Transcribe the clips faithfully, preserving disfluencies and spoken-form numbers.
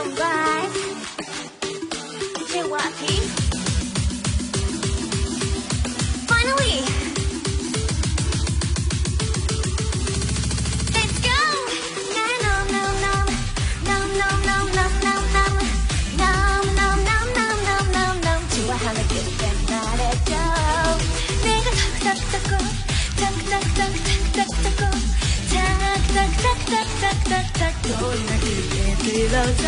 right. 제이와이피. Finally. Let's go. No no no no no no no no no no no no no no no no. 좋아하는 그때 말해줘. 내가 탁탁탁탁 탁탁탁탁탁탁탁 탁탁탁탁탁탁탁 돌나 그게 들어줘.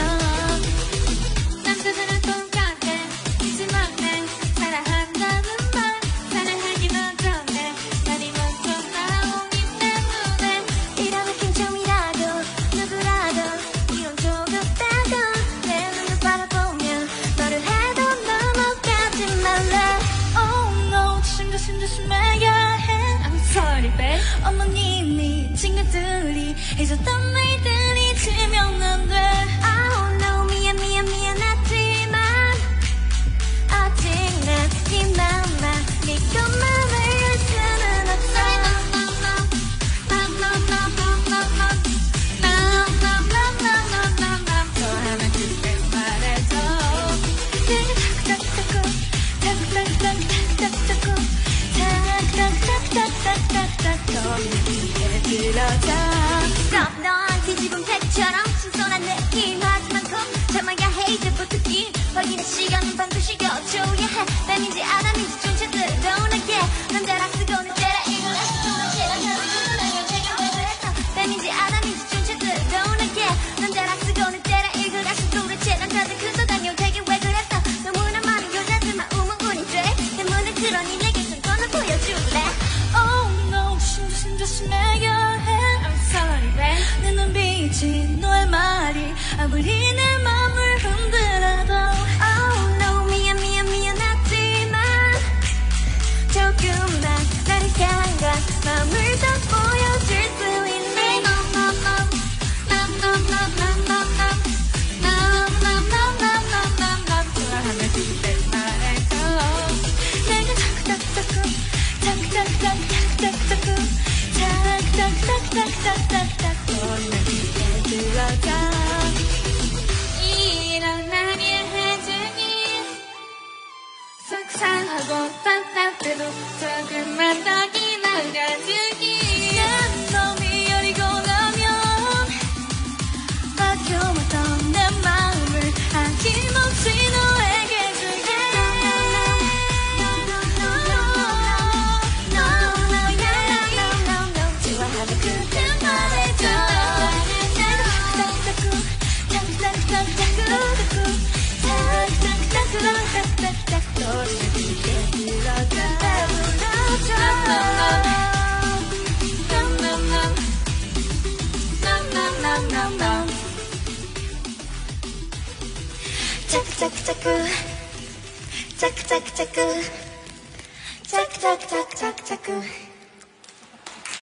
남자들은 똑같아. 하지만 난 사랑한다는 말 사랑하기 전에 말이 먼저 나오기 때문에 이런 킹점이라도 누구라도 이런 조급다고 내 눈을 바라보며 말을 해도 넘어가지 말래. Oh no 조심조심 조심해야 해. I'm sorry babe. 어머님이 친구들이 해줬던 말들이 지면 안 돼. Oh no 미안 미안 미안하지만 아직 난 네 맘만 믿고 맘을 열 수는 없어. 좋아하면 그때 말해줘. 내가 탁탁탁탁 탁탁탁탁탁탁 탁탁탁탁탁탁 거리는 귀에 들어줘. 그럼 넌 뒤집은 팩처럼 신선한 느낌 하지만 꼭 참아야 해. 이제부터 긴 확인의 시간은 반드시 거쳐야 해. 뱀인지 아담인지 좀 드러나게 남자라 쓰고는 때라 이걸 아직도 제가 다르고 난 여자가 왜 그랬어. 뱀인지 아담인지 좀 드러나게 남자라 쓰고는 때라 이걸 아직도 제가 다르고 난 여자가 왜 그랬어. 너무나 많은 여자들 마음은 우린 죄 때문에 그러니 내게 손권을 보여줄래. Oh no 조심 조심 조심해야 해. I'm sorry babe. 내 눈빛이 너의 말이 아무리 내 맘을 흔들어도 Oh no 미안 미안 미안하지만 조금만 나를 향한 마음을 더 보여줄 수 있니. 좋아하면 그때 말해줘. 내가 탁탁탁탁 탁탁탁탁탁탁 탁탁탁탁탁탁 거리는 귀에 들어줘. 이런 날이 해주니 속상하고 답답해도 조금만 더 기다려주니. 난 놈이 여리고 나면 아껴왔던 내 마음을 아낌없이 너에게 줄게. 좋아하면 그때 말해줘. 탁탁탁탁탁탁탁탁탁탁탁탁탁탁탁 너를 귀에 들어줘. 자꾸자꾸자꾸 자꾸자꾸자꾸 자꾸자꾸자꾸자꾸